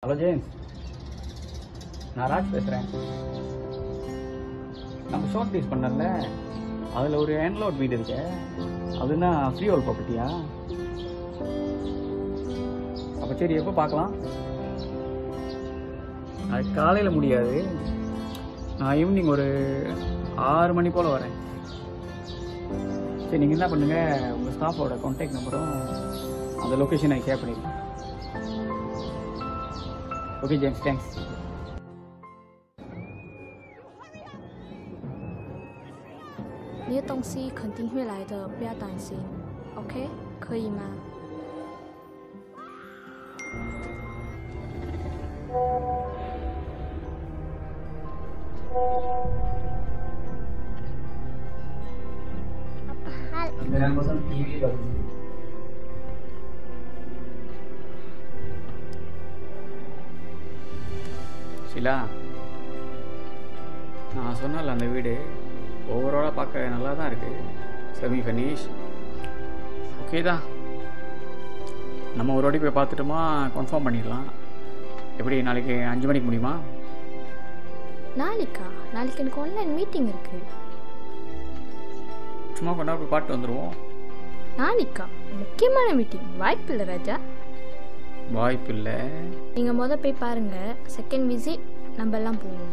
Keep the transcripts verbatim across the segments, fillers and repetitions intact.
Hello James, நான் ராஜ் பேசுகிறேன். நம்ம ஷார்ட் டீஸ் பண்ணல, அதில் ஒரு ஹேண்ட்லோட் வீடு இருக்கு. அதுனா ஃப்ரீ ஹோல் ப்ராப்பர்ட்டியா? அப்போ சரி, எப்போ பார்க்கலாம்? அது காலையில் முடியாது, நான் ஈவினிங் ஒரு ஆறு மணி போல் வரேன். சரி, நீங்கள் என்ன பண்ணுங்கள், உங்கள் ஸ்டாஃபோட கான்டாக்ட் நம்பரும் அந்த லொக்கேஷனை ஷேர் பண்ணிடுங்க. Okay, James, thanks. 你的东西肯定会来的，不要担心 ，OK？ 可以吗？ Shila, நான் சொன்னல அந்த வீடு ஓவராலாக பார்க்க நல்லா தான் இருக்குது. செமி ஃபர்னிஷ் ஓகே தான். நம்ம ஒரு வாட்டி போய் பார்த்துட்டோமா கன்ஃபார்ம் பண்ணிடலாம். எப்படி, நாளைக்கு அஞ்சு மணிக்கு முடியுமா? நாளைக்கா? நாளைக்கு எனக்கு ஆன்லைன் மீட்டிங் இருக்கு. சும்மா கொண்டா போய் பார்த்து வந்துடுவோம். நாளைக்கா? முக்கியமான மீட்டிங், வாய்ப்பு இல்லை ராஜா. வாய்ப்பு இல்லை. நீங்கள் மொதல் போய் பாருங்கள், செகண்ட் விசிட் நம்ம எல்லாம் போவோம்.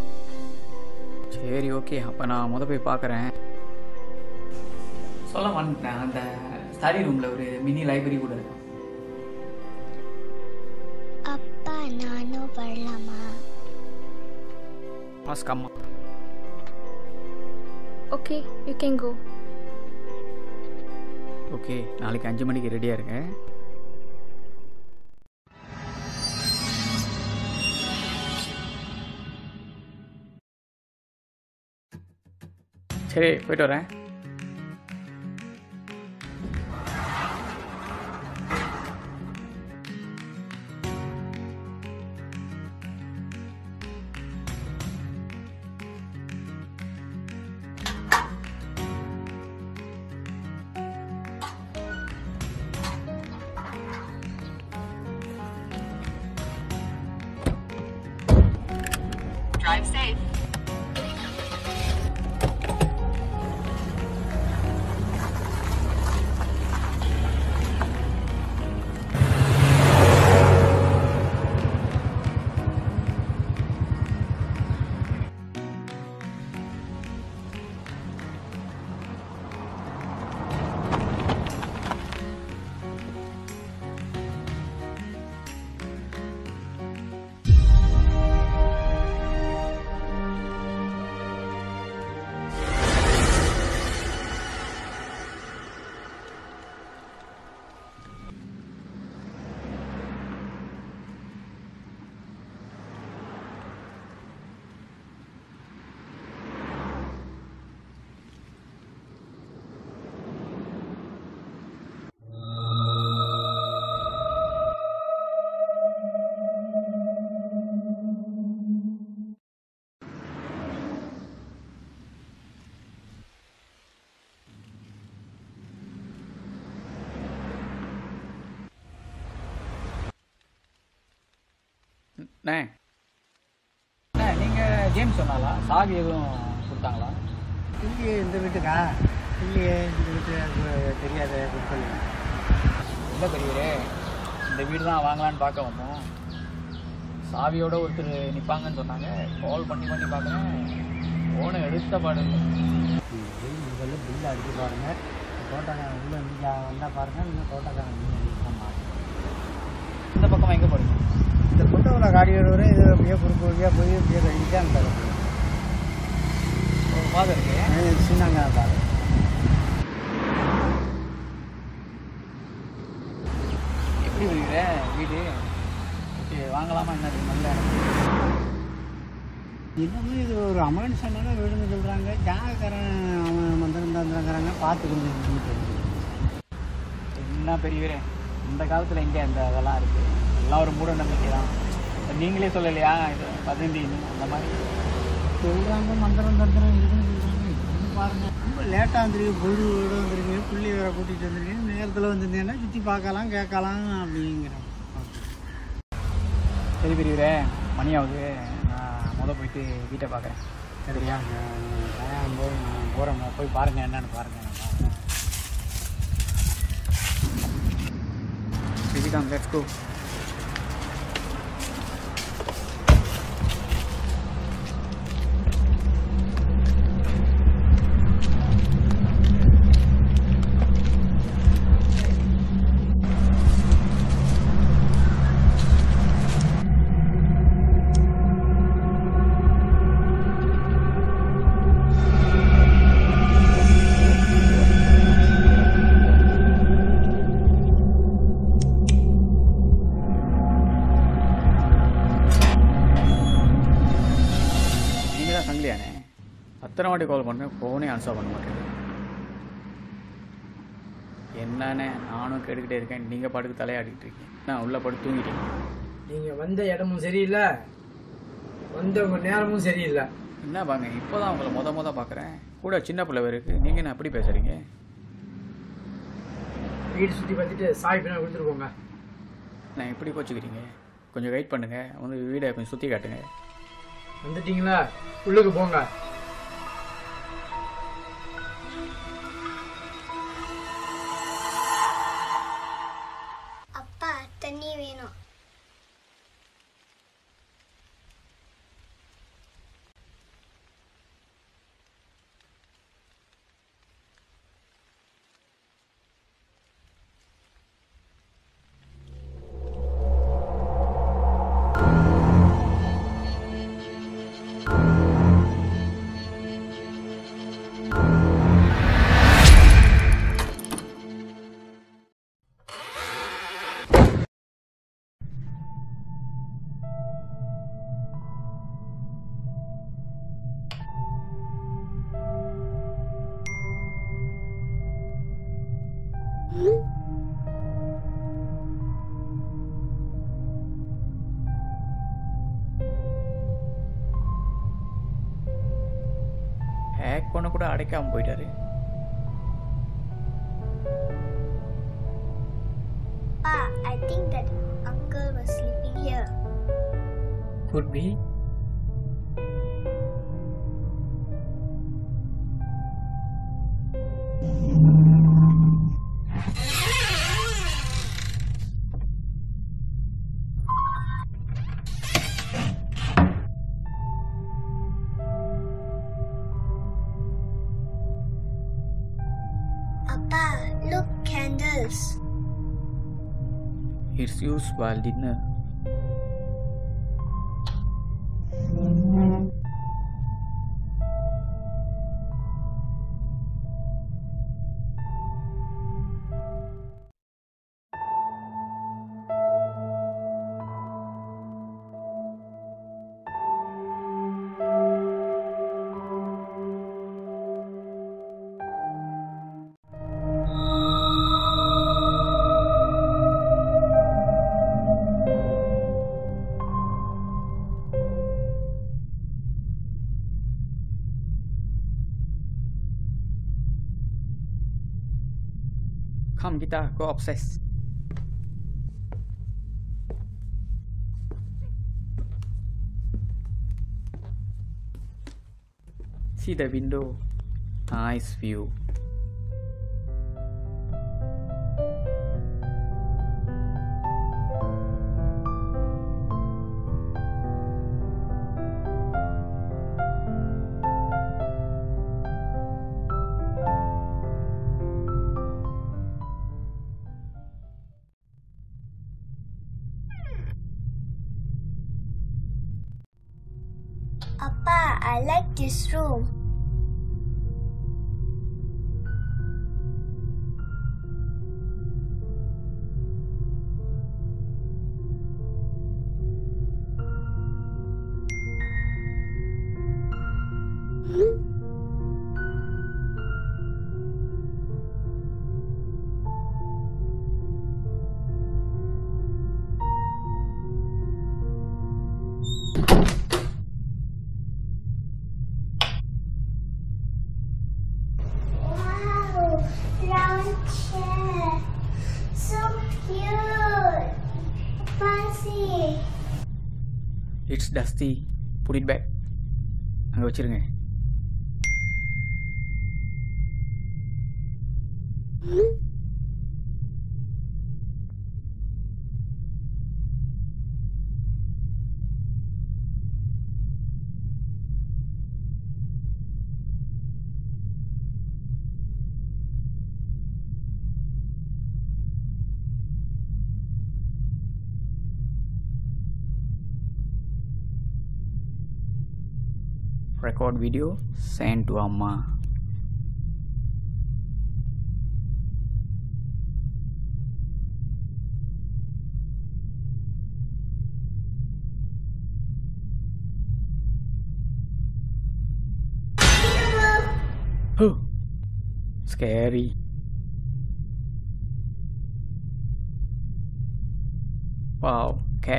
சரி, ஓகே. அப்போ நான் மொதல் போய் பார்க்குறேன். சொல்ல மாட்டேன், அந்த ஸ்டடி ரூமில் ஒரு மினி லைப்ரரி கூட இருக்கும். அப்பா, நானும் வரலாமா? மாஸ்க் அம்மா. Okay, you can go. Okay, நாளைக்கு அஞ்சு மணிக்கு ரெடியாக இருங்க. சரி, போயிட்டு வரேன். Drive safe. அண்ணே, அண்ணே, நீங்கள் ஜேம்ஸ் சொன்னாலா? சாவி எதுவும் கொடுத்தாங்களா? இல்லையே, இந்த வீட்டுக்கா? இல்லையே, இந்த வீட்டு தெரியாத கொடுக்கல. இல்லை பெரியவரே, இந்த வீடு தான் வாங்கலான்னு பார்க்க வந்தோம். சாவியோட ஒருத்தர் நிற்பாங்கன்னு சொன்னாங்க. கால் பண்ணி பண்ணி பார்க்குறேன், ஃபோனை எடுத்த பாடு இல்லை. முதல்ல பில்லு அடிச்சு பாருங்கள். தோட்டக்காரன் உள்ளே நீங்கள் வந்தால் பாருங்கள், இன்னும் தோட்டக்காரன் நீங்கள் பாருங்கள். இந்த பக்கமாக எங்கே போகிறீங்க? இந்த பொட்டோவில் காடி வருவரை இது அப்படியே குறுக்கு வழியாக போய் அப்படியே கழிச்சா அந்த ஒரு பாதை இருக்கு, சின்னாங்க பாரு. எப்படி வருகிற வீடு? ஓகே, வாங்கலாமா? என்ன நல்ல இன்னமும் இது ஒரு அமர்ஷனான வீடுன்னு சொல்கிறாங்க. ஜாதகக்காரன் அவன் வந்திருந்தாங்கிறாங்க. பார்த்து கொஞ்சம் என்ன பெரியவரே, இந்த காலத்தில் எங்கே இந்த அதெல்லாம் இருக்குது? எல்லாம் ஒரு மூட நம்பிக்கை தான். நீங்களே சொல்லலையா இது பதினஞ்சு அந்த மாதிரி சொல்கிறாங்க. மந்திரம் தந்திரம் இருக்குன்னு சொல்கிறாங்க. இது பாருங்கள், ரொம்ப லேட்டாக வந்துருக்கு, பொழுதோடு வந்துருக்கீங்க, பிள்ளை வேற கூட்டிகிட்டு வந்துருக்கீங்க. நேரத்தில் வந்துருந்தீங்கன்னா சுற்றி பார்க்கலாம், கேட்கலாம் அப்படிங்கிறோம். சரி பெரியவரே, மணி ஆகுது, நான் முதல் போயிட்டு வீட்டை பார்க்குறேன். சரியா? நான் போய் நான் போகிறேன், போய் பாருங்கள் என்னென்னு பாருங்கள். Come, let's go. சங்கிலியானே, அத்தனை வாட்டி கால் பண்ணேன், ஃபோனே ஆன்சர் பண்ண மாட்டேன். என்னண்ணே, நானும் கேட்டுக்கிட்டே இருக்கேன், நீங்கள் பாட்டுக்கு தலையாடிக்கிட்டு இருக்கீங்க. நான் உள்ளே படுத்து தூங்கிட்டீங்க. நீங்கள் வந்த இடமும் சரியில்லை, வந்த உங்கள் நேரமும் சரியில்லை. என்ன பாங்க, இப்போ தான் உங்களை மொத மொதல் பார்க்குறேன். கூட சின்ன பிள்ளை இருக்குது, நீங்கள் என்ன அப்படி பேசுகிறீங்க? வீடு சுற்றி பார்த்துட்டு சாய் பின்னா கொடுத்துருக்கோங்க. நான் எப்படி கோச்சிக்கிறீங்க? கொஞ்சம் வெயிட் பண்ணுங்கள், வந்து வீடை கொஞ்சம் சுற்றி காட்டுங்க. வந்துட்டீங்களா? உள்ளுக்கு போங்க. அப்பா தண்ணி வேணும். ஹேக் பண்ண கூட அடைக்காமல் போயிட்டாரு. Pa, I think that uncle was sleeping here. Could be. Appa, look, candles. It's used while dinner. Come kita go obsess. See the window, nice view. Appa, I like this room. Round chair. So cute. Fancy. It's dusty, put it back. அங்கே வச்சுருங்க. Record video, send to Amma. Huh. Scary. Wow, cat.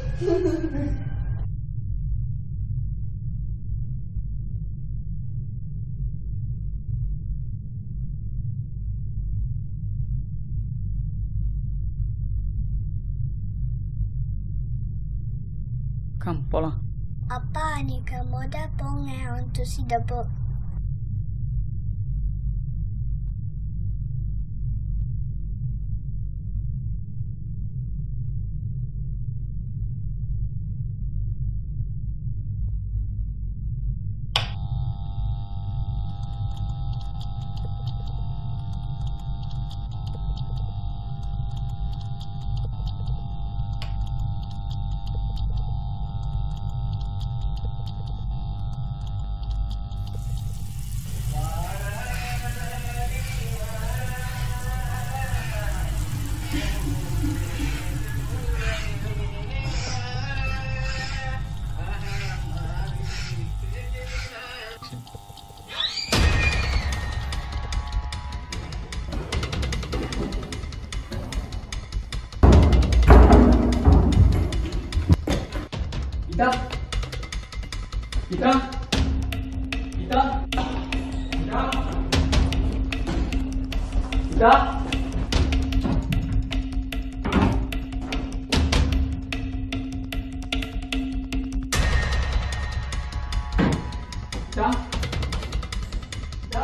Come, போலாம். அப்பா நீங்க முத போங்க, I want to see the book. Ita, Ita, Ita, Ita, Ita. Ita, Ita.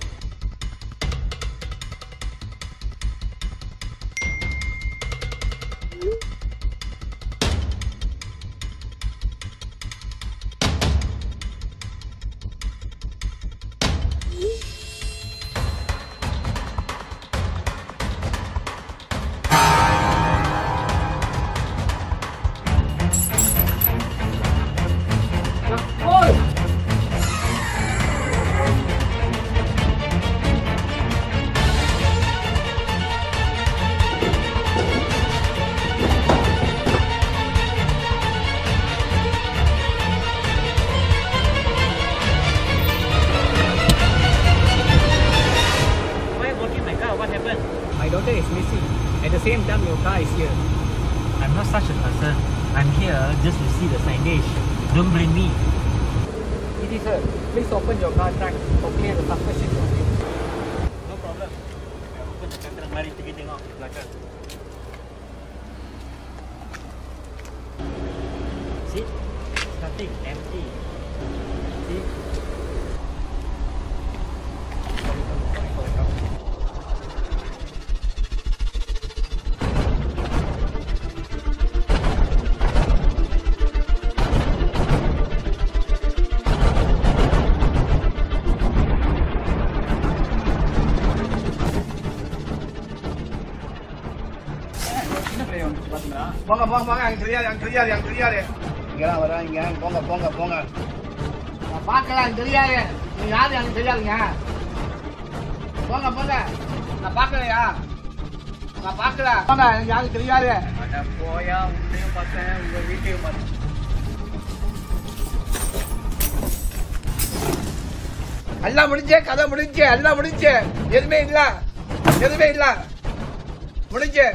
My daughter is missing. At the same time, your car is here. I'm not such a person. I'm here just to see the signage. Don't blame me. It is her. Please open your car trunk to clear the suspicion from you. No problem. I open the curtain. Mari pergi tengok belakang. See? Nothing. Empty. See? போங்க போங்க போங்க அங்க தெரியாது அங்க தெரியாது அங்க தெரியாது இங்கெல்லாம் வராங்க போங்க போங்க போங்க நான் பார்க்கல அங்க தெரியாது நீ யாரு அங்க தெரியாதுங்க போங்க போங்க நான் பார்க்கலையா நான் பார்க்கல போங்க எனக்கு யாரும் தெரியாது அட போயா, உன்னையும் பார்த்தேன், உங்க வீட்டையும் பார்த்தேன். எல்லாம் முடிஞ்சே கதை முடிஞ்சு எல்லாம் முடிஞ்சு எதுவுமே இல்ல எதுவுமே இல்ல முடிஞ்சு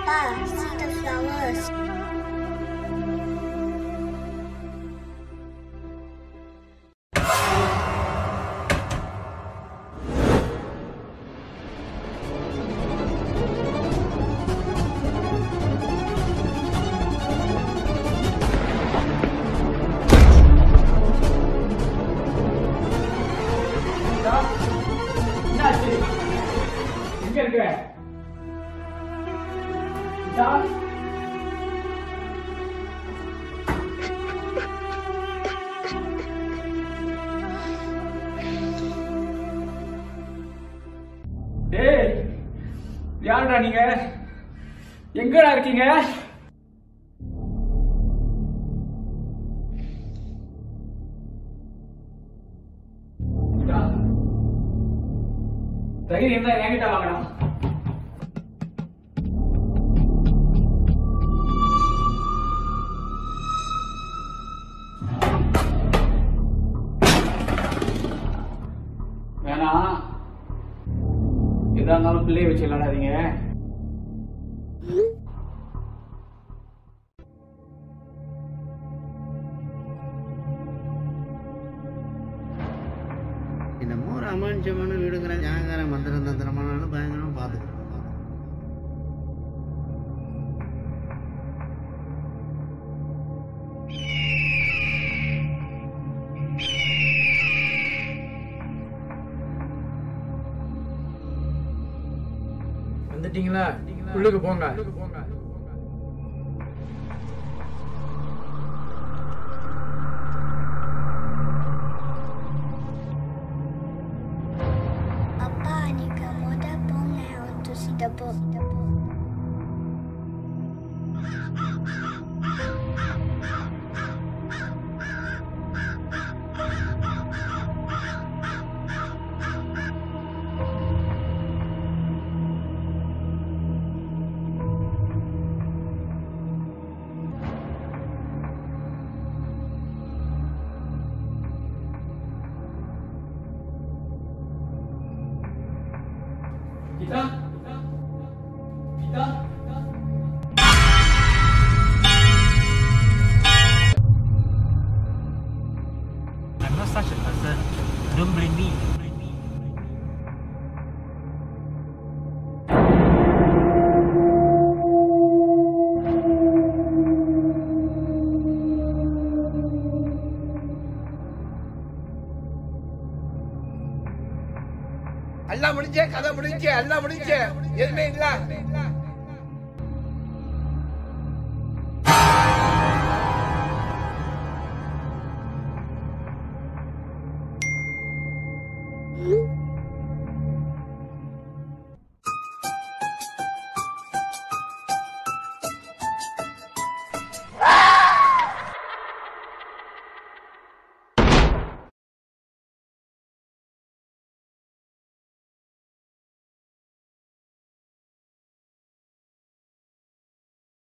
Papa, see the flowers. எங்க இருக்க? டேய், யாருடா நீங்க? எங்கடா இருக்கீங்க? தைரியம் இருந்தா என்கிட்ட வாங்கடா. வேணா, எதா இருந்தாலும் பிள்ளைய வச்சு விளையாடாதீங்க. என்னமோ ஒரு அமானுஷமான வீடுங்கிற ஜாகார மந்திரம் தந்திரமானாலும் பயங்கரமா பார்த்துக்கிறோம். வந்துட்டீங்களா? உள்ளுக்கு போங்க. Papa, நீங்க முத போங்க. I want to see the book. The book. Kita? Kita? I'm not such a person. Don't blame me. எல்லாம் முடிஞ்சே, கதை முடிஞ்சே, எல்லாம் முடிஞ்சே, எதுவுமே இல்ல.